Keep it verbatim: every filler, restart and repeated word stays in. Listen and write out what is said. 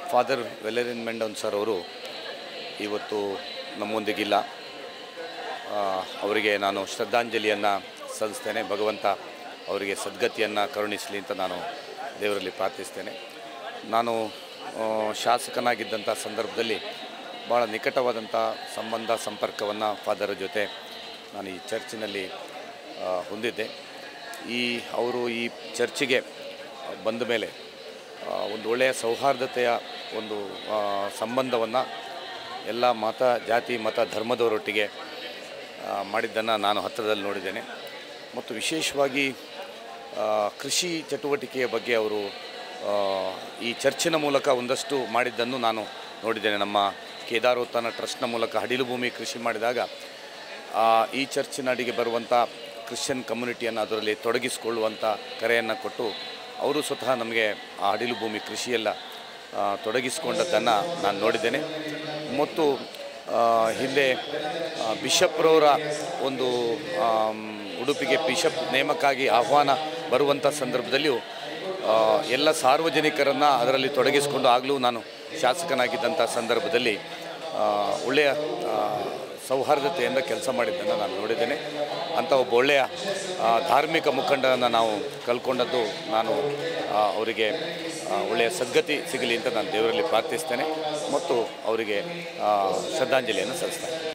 Father ವೆಲೆರಿಯನ್ ಮೆಂಡೋನ್ sir ಅವರು ಇವತ್ತು ನಮ್ಮೊಂದಿಗಿಲ್ಲ. ಅವರಿಗೆ ನಾನು ಶ್ರದ್ಧಾಂಜಲಿಯನ್ನು ಸಲ್ಲಿಸ್ತೇನೆ. ಭಗವಂತ ಅವರಿಗೆ ಸದ್ಗತಿಯನ್ನು ಕರುಣಿಸಲಿ ಅಂತ ನಾನು ದೇವರಲ್ಲಿ ಪ್ರಾರ್ಥಿಸ್ತೇನೆ. ನಾನು ಶಾಸಕನಾಗಿದ್ದಂಥ ಸಂದರ್ಭದಲ್ಲಿ ಭಾಳ ನಿಕಟವಾದಂಥ ಸಂಬಂಧ ಸಂಪರ್ಕವನ್ನು ಫಾದರ್ ಜೊತೆ ನಾನು ಈ ಚರ್ಚಿನಲ್ಲಿ ಹೊಂದಿದ್ದೆ. ಈ ಅವರು ಈ ಚರ್ಚಿಗೆ ಬಂದ ಮೇಲೆ ಒಂದು ಒಳ್ಳೆಯ ಸೌಹಾರ್ದತೆಯ ಒಂದು ಸಂಬಂಧವನ್ನು ಎಲ್ಲ ಮತ ಜಾತಿ ಮತ ಧರ್ಮದವರೊಟ್ಟಿಗೆ ಮಾಡಿದ್ದನ್ನು ನಾನು ಹತ್ತಿರದಲ್ಲಿ ನೋಡಿದ್ದೇನೆ. ಮತ್ತು ವಿಶೇಷವಾಗಿ ಕೃಷಿ ಚಟುವಟಿಕೆಯ ಬಗ್ಗೆ ಅವರು ಈ ಚರ್ಚಿನ ಮೂಲಕ ಒಂದಷ್ಟು ಮಾಡಿದ್ದನ್ನು ನಾನು ನೋಡಿದ್ದೇನೆ. ನಮ್ಮ ಕೇದಾರೋತ್ಥಾನ ಟ್ರಸ್ಟ್ನ ಮೂಲಕ ಹಡಿಲು ಭೂಮಿ ಕೃಷಿ ಮಾಡಿದಾಗ ಈ ಚರ್ಚಿನ ಅಡಿಗೆ ಬರುವಂಥ ಕ್ರಿಶ್ಚಿಯನ್ ಕಮ್ಯುನಿಟಿಯನ್ನು ಅದರಲ್ಲಿ ತೊಡಗಿಸಿಕೊಳ್ಳುವಂಥ ಕರೆಯನ್ನು ಕೊಟ್ಟು ಅವರು ಸ್ವತಃ ನಮಗೆ ಆ ಹಡಿಲು ಭೂಮಿ ಕೃಷಿಯೆಲ್ಲ ತೊಡಗಿಸಿಕೊಂಡದ್ದನ್ನು ನಾನು ನೋಡಿದ್ದೇನೆ. ಮತ್ತು ಹಿಂದೆ ಬಿಷಪ್ರವರ ಒಂದು ಉಡುಪಿಗೆ ಬಿಷಪ್ ನೇಮಕ್ಕಾಗಿ ಆಹ್ವಾನ ಬರುವಂಥ ಸಂದರ್ಭದಲ್ಲಿಯೂ ಎಲ್ಲ ಸಾರ್ವಜನಿಕರನ್ನು ಅದರಲ್ಲಿ ತೊಡಗಿಸಿಕೊಂಡು ಆಗಲೂ ನಾನು ಶಾಸಕನಾಗಿದ್ದಂಥ ಸಂದರ್ಭದಲ್ಲಿ ಒಳ್ಳೆಯ ಸೌಹಾರ್ದತೆಯಿಂದ ಕೆಲಸ ಮಾಡಿದ್ದನ್ನು ನಾನು ನೋಡಿದ್ದೇನೆ. ಅಂಥ ಒಬ್ಬ ಒಳ್ಳೆಯ ಧಾರ್ಮಿಕ ಮುಖಂಡರನ್ನು ನಾವು ಕಲ್ಕೊಂಡದ್ದು ನಾನು ಅವರಿಗೆ ಒಳ್ಳೆಯ ಸದ್ಗತಿ ಸಿಗಲಿ ಅಂತ ನಾನು ದೇವರಲ್ಲಿ ಪ್ರಾರ್ಥಿಸ್ತೇನೆ ಮತ್ತು ಅವರಿಗೆ ಶ್ರದ್ಧಾಂಜಲಿಯನ್ನು ಸಲ್ಲಿಸ್ತೇನೆ.